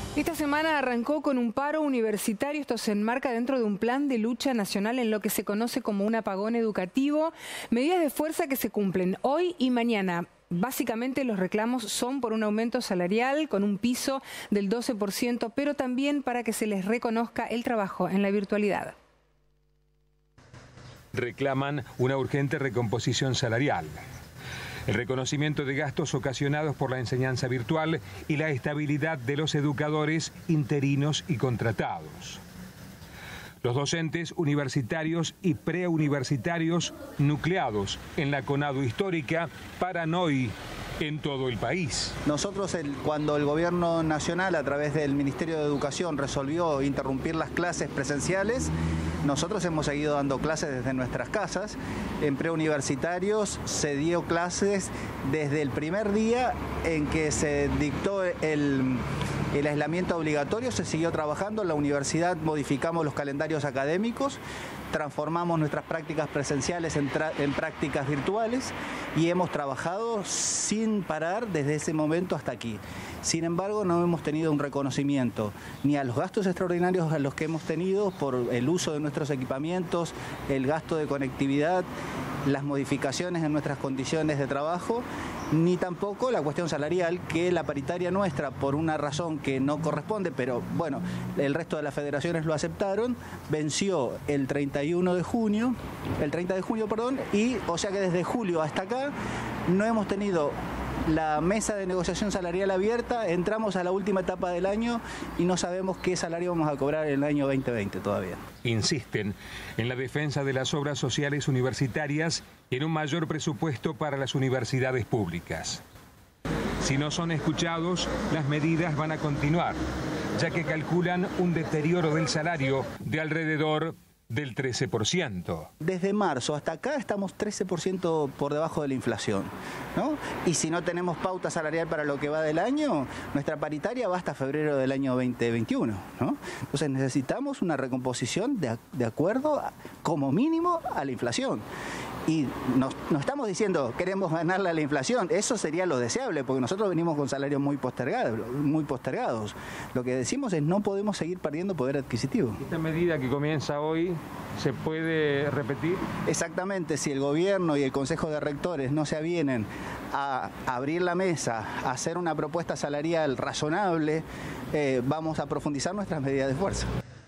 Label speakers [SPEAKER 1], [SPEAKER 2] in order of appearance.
[SPEAKER 1] Esta semana arrancó con un paro universitario. Esto se enmarca dentro de un plan de lucha nacional en lo que se conoce como un apagón educativo. Medidas de fuerza que se cumplen hoy y mañana. Básicamente los reclamos son por un aumento salarial con un piso del 12%, pero también para que se les reconozca el trabajo en la virtualidad.
[SPEAKER 2] Reclaman una urgente recomposición salarial, el reconocimiento de gastos ocasionados por la enseñanza virtual y la estabilidad de los educadores interinos y contratados. Los docentes universitarios y preuniversitarios nucleados en la CONADU histórica paran hoy en todo el país.
[SPEAKER 3] Nosotros, cuando el Gobierno Nacional, a través del Ministerio de Educación, resolvió interrumpir las clases presenciales, nosotros hemos seguido dando clases desde nuestras casas. En preuniversitarios se dio clases desde el primer día en que se dictó el aislamiento obligatorio, se siguió trabajando. En la universidad modificamos los calendarios académicos, transformamos nuestras prácticas presenciales en prácticas virtuales y hemos trabajado sin parar desde ese momento hasta aquí. Sin embargo, no hemos tenido un reconocimiento ni a los gastos extraordinarios a los que hemos tenido por el uso de nuestros equipamientos, el gasto de conectividad, las modificaciones en nuestras condiciones de trabajo, ni tampoco la cuestión salarial, que la paritaria nuestra, por una razón que no corresponde, pero bueno, el resto de las federaciones lo aceptaron, venció el 30 de junio, y o sea que desde julio hasta acá no hemos tenido la mesa de negociación salarial abierta. Entramos a la última etapa del año y no sabemos qué salario vamos a cobrar en el año 2020 todavía.
[SPEAKER 2] Insisten en la defensa de las obras sociales universitarias y en un mayor presupuesto para las universidades públicas. Si no son escuchados, las medidas van a continuar, ya que calculan un deterioro del salario de alrededor del 13%.
[SPEAKER 3] Desde marzo hasta acá estamos 13% por debajo de la inflación, ¿no? Y si no tenemos pauta salarial para lo que va del año, nuestra paritaria va hasta febrero del año 2021, ¿no? Entonces necesitamos una recomposición de acuerdo como mínimo a la inflación. Y no estamos diciendo queremos ganarle a la inflación, eso sería lo deseable, porque nosotros venimos con salarios muy postergados. Lo que decimos es no podemos seguir perdiendo poder adquisitivo.
[SPEAKER 2] ¿Esta medida que comienza hoy se puede repetir?
[SPEAKER 3] Exactamente, si el gobierno y el Consejo de Rectores no se avienen a abrir la mesa, a hacer una propuesta salarial razonable, vamos a profundizar nuestras medidas de fuerza.